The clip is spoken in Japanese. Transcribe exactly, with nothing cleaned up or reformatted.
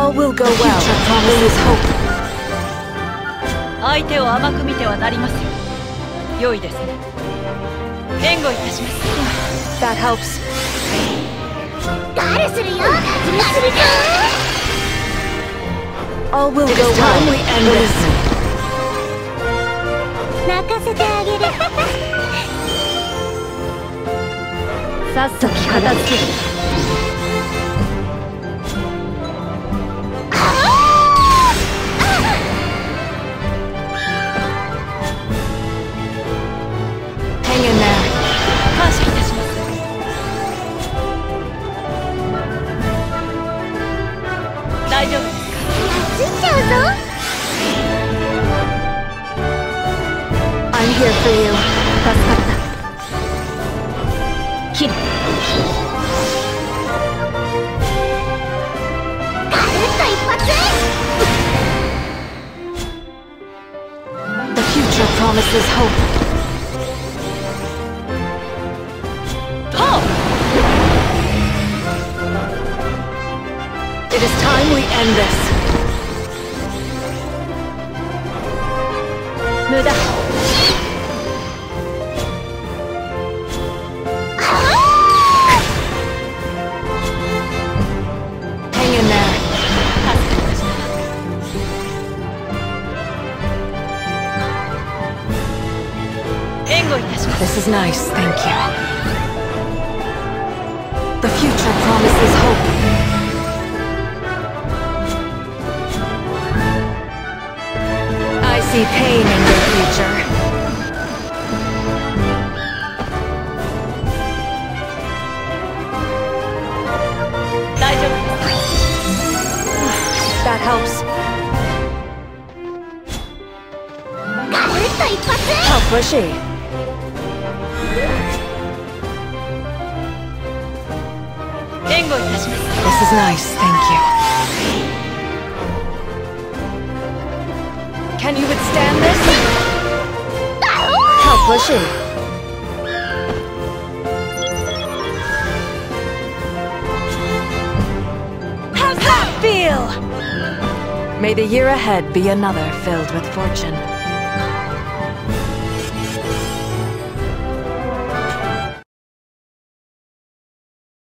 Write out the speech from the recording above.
All will go well. There is hope. 相手を甘く見てはなりません。良いですね。援護いたします。 That helps. ガールするよ。ガールするよ。 All will go well. Time we end this. 泣かせてあげる。 さっさと片付ける。Hang in there. 感謝いたします。大丈夫ですか？ ついちゃうぞ。 I'm here for you. 助かった。切る。 ガルッと一発。 The future promises hope. It is time we end this. 無駄。Hang in there. 援護いたします。 This is nice, thank you. The future promises hope. I see pain in your future. That helps. How pushy. This is nice, thank you. Can you withstand this? How pushy. How's that feel? May the year ahead be another filled with fortune.